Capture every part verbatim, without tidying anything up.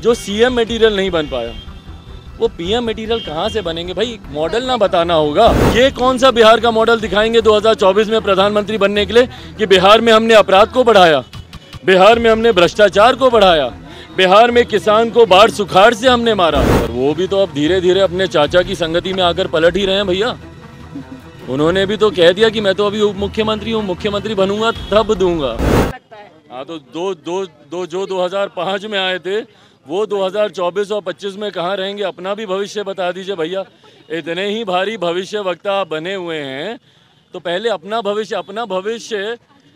जो CM material नहीं बन पाया वो पीएम मटेरियल कहाँ से बनेंगे भाई? मॉडल ना बताना होगा। ये कौन सा बिहार का मॉडल दिखाएंगे दो हज़ार चौबीस में प्रधानमंत्री बनने के लिए कि बिहार में हमने अपराध को बढ़ाया, बिहार में हमने भ्रष्टाचार को बढ़ाया, बिहार में किसान को बाढ़ सुखाड़ से हमने मारा। और वो भी तो अब धीरे धीरे अपने चाचा की संगति में आकर पलट ही रहे हैं भैया। उन्होंने भी तो कह दिया कि मैं तो अभी उप मुख्यमंत्री हूँ, मुख्यमंत्री बनूंगा तब दूंगा। हाँ तो दो दो दो जो दो हज़ार पाँच में आए थे वो दो हज़ार चौबीस और पच्चीस में कहाँ रहेंगे? अपना भी भविष्य बता दीजिए भैया। इतने ही भारी भविष्य वक्ता आप बने हुए हैं तो पहले अपना भविष्य अपना भविष्य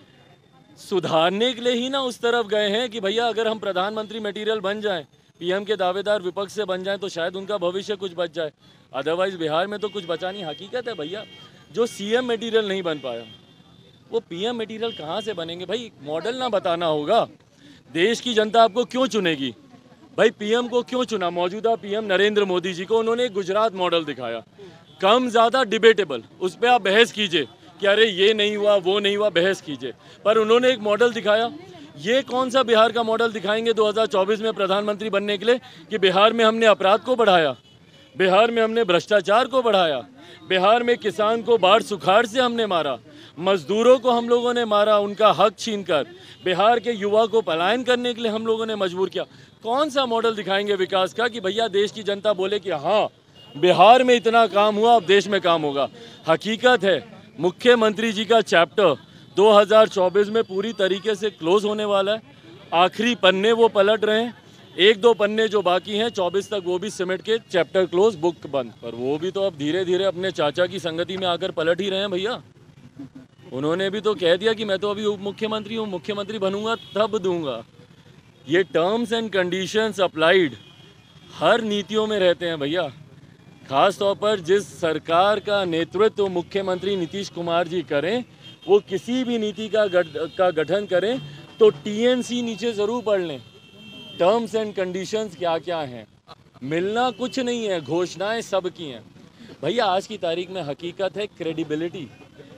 सुधारने के लिए ही ना उस तरफ गए हैं कि भैया अगर हम प्रधानमंत्री मटेरियल बन जाएं, पीएम के दावेदार विपक्ष से बन जाएं तो शायद उनका भविष्य कुछ बच जाए। अदरवाइज बिहार में तो कुछ बचा नहीं। हकीकत है भैया, जो सीएम मटेरियल नहीं बन पाया वो पीएम मटेरियल कहाँ से बनेंगे भाई? मॉडल ना बताना होगा। देश की जनता आपको क्यों चुनेगी भाई? पीएम को क्यों चुना? मौजूदा पीएम नरेंद्र मोदी जी को उन्होंने एक गुजरात मॉडल दिखाया, कम ज़्यादा डिबेटेबल, उस पर आप बहस कीजिए कि अरे ये नहीं हुआ वो नहीं हुआ, बहस कीजिए, पर उन्होंने एक मॉडल दिखाया। ये कौन सा बिहार का मॉडल दिखाएंगे दो हज़ार चौबीस में प्रधानमंत्री बनने के लिए कि बिहार में हमने अपराध को बढ़ाया, बिहार में हमने भ्रष्टाचार को बढ़ाया, बिहार में किसान को बाढ़ सुखाड़ से हमने मारा, मजदूरों को हम लोगों ने मारा, उनका हक छीनकर, बिहार के युवा को पलायन करने के लिए हम लोगों ने मजबूर किया। कौन सा मॉडल दिखाएंगे विकास का कि भैया देश की जनता बोले कि हाँ बिहार में इतना काम हुआ, अब देश में काम होगा? हकीकत है मुख्यमंत्री जी का चैप्टर दो हज़ार चौबीस में पूरी तरीके से क्लोज होने वाला है। आखिरी पन्ने वो पलट रहे हैं, एक दो पन्ने जो बाकी हैं चौबीस तक वो भी सिमट के चैप्टर क्लोज, बुक बंद। पर वो भी तो अब धीरे धीरे अपने चाचा की संगति में आकर पलट ही रहे हैं भैया। उन्होंने भी तो कह दिया कि मैं तो अभी उप मुख्यमंत्री हूँ, मुख्यमंत्री बनूंगा तब दूंगा। ये टर्म्स एंड कंडीशंस अप्लाइड हर नीतियों में रहते हैं भैया। खास तौर पर जिस सरकार का नेतृत्व तो मुख्यमंत्री नीतीश कुमार जी करें, वो किसी भी नीति का गठ का गठन करें तो टीएनसी नीचे ज़रूर पढ़ लें। टर्म्स एंड कंडीशंस क्या क्या हैं, मिलना कुछ नहीं है, घोषणाएं सब की हैं भैया। आज की तारीख में हकीकत है क्रेडिबिलिटी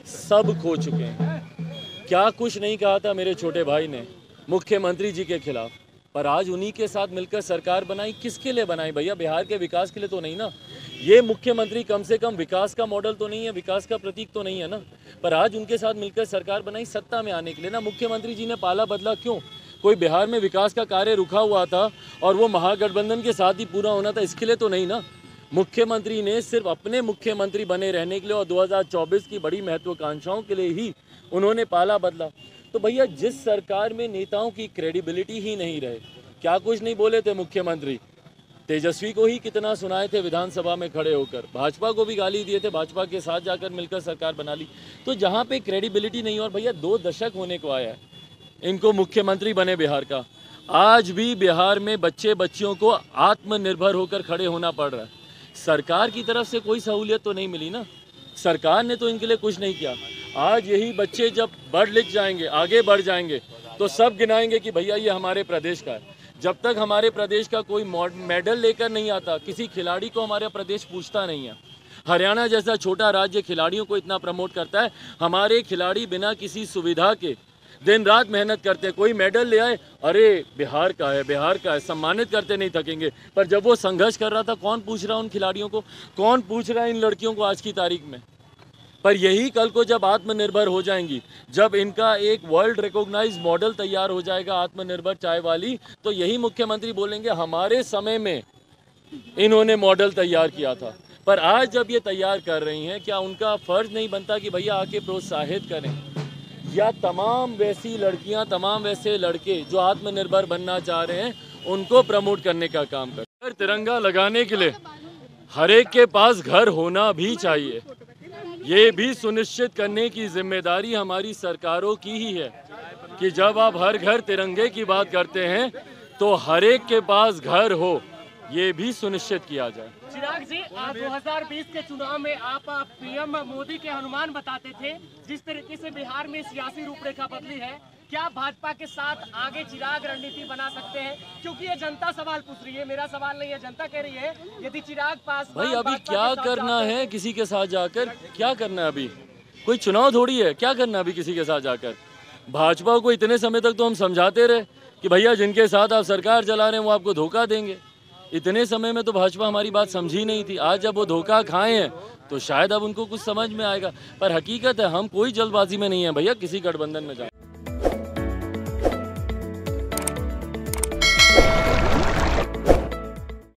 सब खो चुके हैं। क्या कुछ नहीं कहा था मेरे छोटे भाई ने मुख्यमंत्री जी के खिलाफ, पर आज उन्हीं के साथ मिलकर सरकार बनाई। किसके लिए बनाई भैया? बिहार के विकास के लिए तो नहीं ना। ये मुख्यमंत्री कम से कम विकास का मॉडल तो नहीं है, विकास का प्रतीक तो नहीं है ना, पर आज उनके साथ मिलकर सरकार बनाई सत्ता में आने के लिए ना। मुख्यमंत्री जी ने पाला बदला क्यों? कोई बिहार में विकास का कार्य रुका हुआ था और वो महागठबंधन के साथ ही पूरा होना था, इसके लिए तो नहीं ना। मुख्यमंत्री ने सिर्फ अपने मुख्यमंत्री बने रहने के लिए और दो हज़ार चौबीस की बड़ी महत्वाकांक्षाओं के लिए ही उन्होंने पाला बदला। तो भैया जिस सरकार में नेताओं की क्रेडिबिलिटी ही नहीं रहे, क्या कुछ नहीं बोले थे मुख्यमंत्री, तेजस्वी को ही कितना सुनाए थे विधानसभा में खड़े होकर, भाजपा को भी गाली दिए थे, भाजपा के साथ जाकर मिलकर सरकार बना ली। तो जहाँ पे क्रेडिबिलिटी नहीं, और भैया दो दशक होने को आया है इनको मुख्यमंत्री बने बिहार का, आज भी बिहार में बच्चे बच्चियों को आत्मनिर्भर होकर खड़े होना पड़ रहा है। सरकार की तरफ से कोई सहूलियत तो नहीं मिली ना, सरकार ने तो इनके लिए कुछ नहीं किया। आज यही बच्चे जब बढ़ लिख जाएंगे, आगे बढ़ जाएंगे, तो सब गिनाएंगे कि भैया ये हमारे प्रदेश का है। जब तक हमारे प्रदेश का कोई मेडल लेकर नहीं आता, किसी खिलाड़ी को हमारा प्रदेश पूछता नहीं है। हरियाणा जैसा छोटा राज्य खिलाड़ियों को इतना प्रमोट करता है, हमारे खिलाड़ी बिना किसी सुविधा के दिन रात मेहनत करते हैं। कोई मेडल ले आए, अरे बिहार का है, बिहार का है, सम्मानित करते नहीं थकेंगे। पर जब वो संघर्ष कर रहा था, कौन पूछ रहा है उन खिलाड़ियों को, कौन पूछ रहा है इन लड़कियों को आज की तारीख में? पर यही कल को जब आत्मनिर्भर हो जाएंगी, जब इनका एक वर्ल्ड रिकॉग्नाइज्ड मॉडल तैयार हो जाएगा आत्मनिर्भर चाय वाली, तो यही मुख्यमंत्री बोलेंगे हमारे समय में इन्होंने मॉडल तैयार किया था। पर आज जब ये तैयार कर रही हैं, क्या उनका फर्ज नहीं बनता कि भैया आके प्रोत्साहित करें, या तमाम वैसी लड़कियां, तमाम वैसे लड़के जो आत्मनिर्भर बनना चाह रहे हैं उनको प्रमोट करने का काम करें। तिरंगा लगाने के लिए हर एक के पास घर होना भी चाहिए। ये भी सुनिश्चित करने की जिम्मेदारी हमारी सरकारों की ही है कि जब आप हर घर तिरंगे की बात करते हैं तो हर एक के पास घर हो, ये भी सुनिश्चित किया जाए। चिराग जी, दो हज़ार बीस के चुनाव में आप पीएम मोदी के अनुमान बताते थे, जिस तरीके से बिहार में सियासी रूपरेखा बदली है, क्या भाजपा के साथ आगे चिराग रणनीति बना सकते हैं? क्योंकि ये जनता सवाल पूछ रही है, मेरा सवाल नहीं है, जनता कह रही है यदि चिराग पास भाई अभी क्या करना है किसी के साथ जाकर, क्या करना है? अभी कोई चुनाव थोड़ी है, क्या करना है अभी किसी के साथ जाकर? भाजपा को इतने समय तक तो हम समझाते रहे कि भैया जिनके साथ आप सरकार चला रहे हैं वो आपको धोखा देंगे। इतने समय में तो भाजपा हमारी बात समझी नहीं थी, आज जब वो धोखा खाए हैं तो शायद अब उनको कुछ समझ में आएगा। पर हकीकत है हम कोई जल्दबाजी में नहीं है भैया किसी गठबंधन में जाए।